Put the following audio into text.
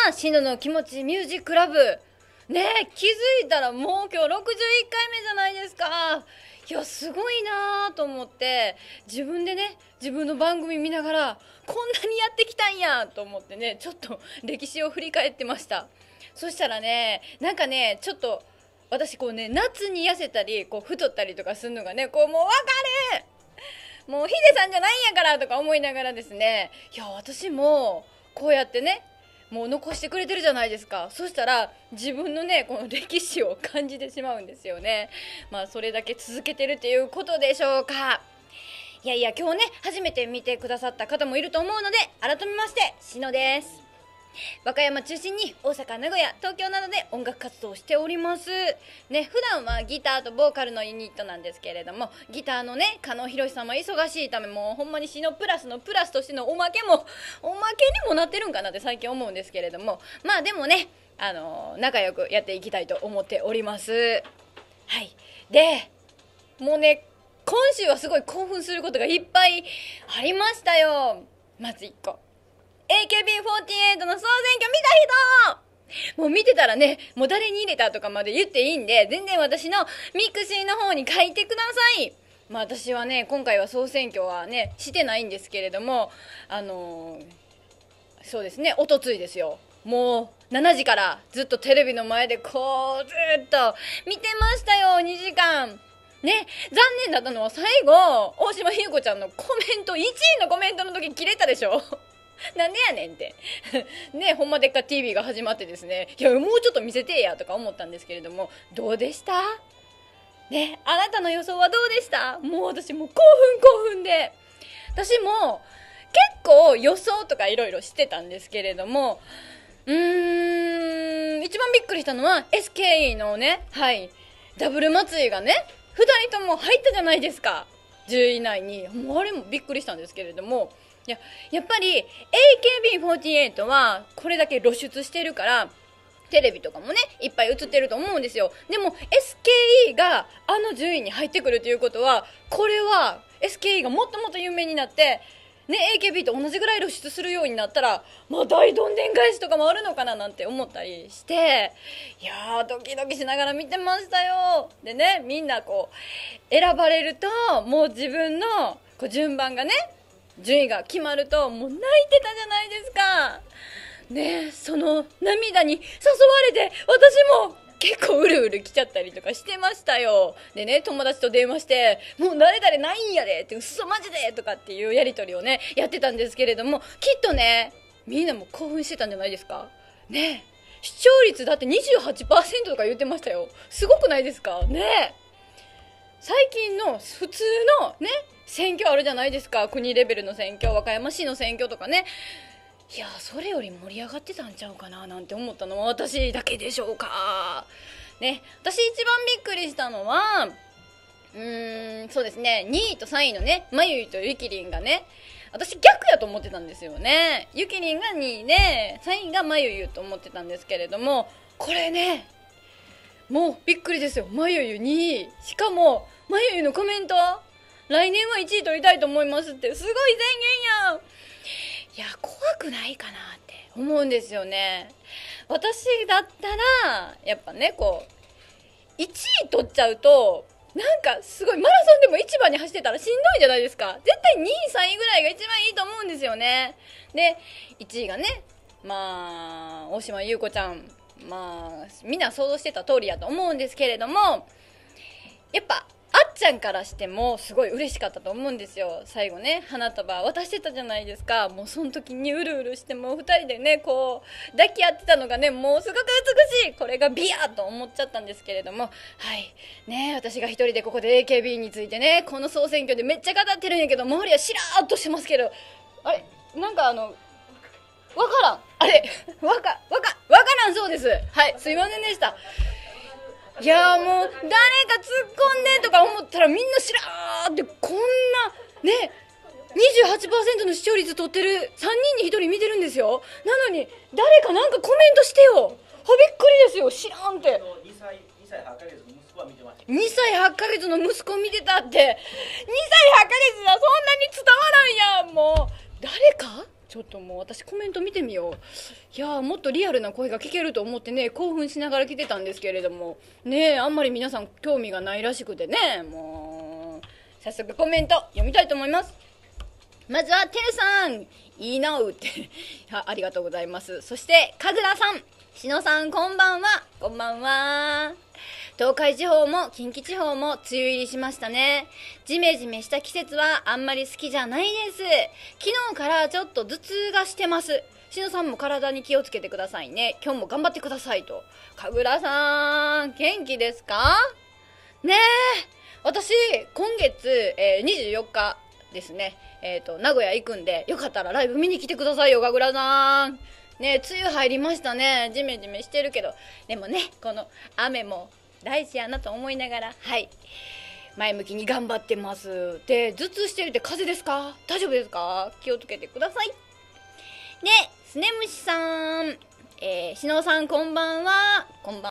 シノの気持ちミュージックラブねえ、気づいたらもう今日61回目じゃないですか。いや、すごいなと思って、自分でね、自分の番組見ながらこんなにやってきたんやと思ってね、ちょっと歴史を振り返ってました。そしたらね、なんかね、ちょっと私こうね、夏に痩せたりこう太ったりとかするのがね、こうもう分かる、もうヒデさんじゃないんやからとか思いながらですね、いや私もこうやってね、もう残してくれてるじゃないですか。そしたら自分のね、この歴史を感じてしまうんですよね。まあそれだけ続けてるっていうことでしょうか。いやいや、今日ね、初めて見てくださった方もいると思うので、改めましてしのです。和歌山中心に大阪、名古屋、東京などで音楽活動をしておりますね。普段はギターとボーカルのユニットなんですけれども、ギターのね、加納博さんは忙しいため、もうほんまにシノプラスのプラスとしてのおまけにもなってるんかなって最近思うんですけれども、まあでもね、仲良くやっていきたいと思っております。はい。で、もうね、今週はすごい興奮することがいっぱいありましたよ。まず1個、AKB48 の総選挙見た人、もう見てたらね、もう誰に入れたとかまで言っていいんで、全然私のミクシーの方に書いてください。まあ私はね、今回は総選挙はね、してないんですけれども、そうですね、おとついですよ。もう7時からずっとテレビの前でこうずっと見てましたよ、2時間。ね、残念だったのは最後、大島優子ちゃんのコメント、1位のコメントの時切れたでしょなんでやねんってね、ほんまでっか TV が始まってですね、いやもうちょっと見せてやとか思ったんですけれども、どうでしたね、あなたの予想はどうでした？もう私もう興奮で、私も結構予想とかいろいろしてたんですけれども、一番びっくりしたのは SKE のね、はい、ダブル松井がね、2人とも入ったじゃないですか、10位以内に。もうあれもびっくりしたんですけれども、やっぱり AKB48 はこれだけ露出してるからテレビとかもねいっぱい映ってると思うんですよ。でも SKE があの順位に入ってくるということは、これは SKE がもっともっと有名になってね、AKB と同じぐらい露出するようになったら、まあ大どんでん返しとかもあるのかななんて思ったりして、いやードキドキしながら見てましたよ。でね、みんなこう選ばれるともう自分のこう順番がね、順位が決まるともう泣いてたじゃないですかね。その涙に誘われて私も結構うるうる来ちゃったりとかしてましたよ。でね、友達と電話して、もう誰々ないんやでって、嘘マジでとかっていうやり取りをねやってたんですけれども、きっとねみんなも興奮してたんじゃないですかね。視聴率だって 28% とか言ってましたよ。すごくないですかね。最近の普通のね選挙あるじゃないですか、国レベルの選挙、和歌山市の選挙とかね。いやそれより盛り上がってたんちゃうかななんて思ったのは私だけでしょうかね。私一番びっくりしたのはそうですね、2位と3位のね、まゆゆとゆきりんがね、私逆やと思ってたんですよね。ゆきりんが2位で3位がまゆゆと思ってたんですけれども、これねもうびっくりですよ。まゆゆ2位、しかもまゆゆのコメント、来年は1位取りたいと思いますってすごい宣言やん。いや怖くないかなって思うんですよね。私だったらやっぱね、こう1位取っちゃうとなんかすごい、マラソンでも1番に走ってたらしんどいじゃないですか。絶対2位3位ぐらいが一番いいと思うんですよね。で1位がね、まあ大島優子ちゃん、まあみんな想像してた通りやと思うんですけれども、やっぱあっちゃんからしてもすごい嬉しかったと思うんですよ。最後ね花束渡してたじゃないですか。もうその時にうるうるしてもう2人でねこう抱き合ってたのがね、もうすごく美しい、これがビアーと思っちゃったんですけれども、はいね、私が一人でここで AKB についてねこの総選挙でめっちゃ語ってるんやけど、周りはしらーっとしてますけど、あれなんかわからん、あれわからんそうです。はい、すいませんでした。いやもう誰か突っ込んでとか思ったらみんなしらーってこんなね 28% の視聴率取ってる3人に1人見てるんですよ。なのに誰かなんかコメントしてよ。はびっくりですよ、知らんって。2歳8ヶ月の息子は見てました。2歳8ヶ月の息子見てたって、2歳8ヶ月はそんなに伝わらんやん。もう誰かちょっともう私コメント見てみよう。いやー、もっとリアルな声が聞けると思ってね、興奮しながら来てたんですけれどもね、あんまり皆さん興味がないらしくてね、もう早速コメント読みたいと思います。まずはてるさん、いいなうってありがとうございます。そして神楽さん、しのさん、こんばんは。こんばんは。東海地方も近畿地方も梅雨入りしましたね。ジメジメした季節はあんまり好きじゃないです。昨日からちょっと頭痛がしてます。しのさんも体に気をつけてくださいね。今日も頑張ってくださいと。神楽さん、元気ですかねえ。私今月、24日ですね、名古屋行くんで、よかったらライブ見に来てくださいよ、神楽さん。ね、梅雨入りましたね。ジメジメしてるけど、でもね、この雨も大事やなと思いながら、はい、前向きに頑張ってます。で、頭痛してるって風邪ですか？大丈夫ですか？気をつけてください。で、スネムシさん、しのさんこんばんは。